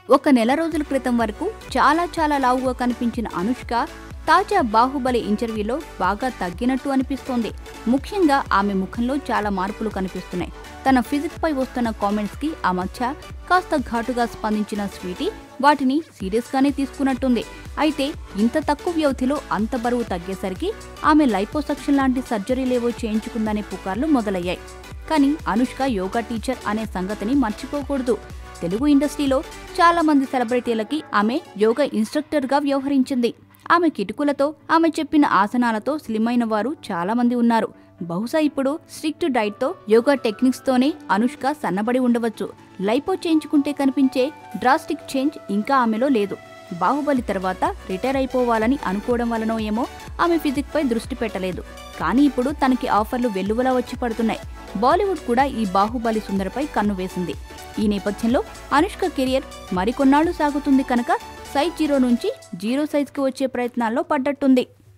ఒక నెల రోజుల క్రితం వరకు చాలా లావుగా కనిపించిన అనుష్క తాజా బాహుబలి ఇంటర్వ్యూలో బాగా తగ్గినట్టు అనిపిస్తోంది. ముఖ్యంగా ఆమె ముఖంలో చాలా మార్పులు కనిపిస్తున్నాయి. తన ఫిజిక్ పై వస్తున్న కామెంట్స్ కి ఆ మధ్య కాస్త ఘాటుగా స్పందించిన స్వీటీ వాటిని సీరియస్ గానే తీసుకున్నట్టుంది. అయితే ఇంత తక్కువ వ్యవధిలో అంత బరువు తగ్గేసరికి ఆమె లైపోసక్షన్ లాంటి సర్జరీలేవో చేయించుకుందనే పుకార్లు మొదలయ్యాయి. కానీ అనుష్క యోగా టీచర్ అనే సంగతిని మర్చిపోకూడదు. తెలుగు ఇండస్ట్రీలో చాలా మంది సెలబ్రిటీలకి ఆమె యోగా ఇన్స్ట్రక్టర్ గా వ్యవహరించింది. ఆమె కిటుకులతో, ఆమె చెప్పిన ఆసనాలతో స్లిమ్ అయిన వారు చాలా మంది ఉన్నారు. బహుశా ఇప్పుడు స్ట్రిక్ట్ డైట్ తో, యోగా టెక్నిక్స్ తోనే అనుష్క సన్నబడి ఉండవచ్చు. లైపో చేయించుకుంటే కనిపించే డ్రాస్టిక్ చేంజ్ ఇంకా ఆమెలో లేదు. బాహుబలి తర్వాత రిటైర్ అయిపోవాలని అనుకోవడం వలనో ఏమో ఆమె ఫిజిక్ పై దృష్టి పెట్టలేదు. కానీ ఇప్పుడు తనకి ఆఫర్లు వెల్లువలా వచ్చి పడుతున్నాయి. బాలీవుడ్ కూడా ఈ బాహుబలి సుందరపై కన్ను వేసింది. ఈ నేపథ్యంలో అనుష్క కెరియర్ మరికొన్నాళ్లు సాగుతుంది కనుక సైజ్ 0 నుంచి 0 సైజ్కి వచ్చే ప్రయత్నాల్లో పడ్డట్టుంది.